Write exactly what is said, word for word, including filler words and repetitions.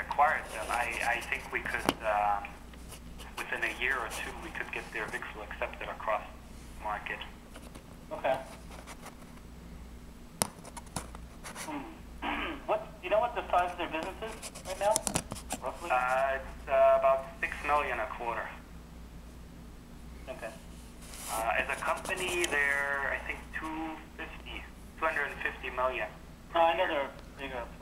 acquired them, I, I think we could, um, within a year or two, we could get their V I X L accepted across the market. Okay. Hmm. What, do you know what the size of their business is right now, roughly? Uh, it's uh, about six million a quarter. Okay. Uh, as a company, they're, I think, two fifty, two hundred fifty million. No, I know they're bigger.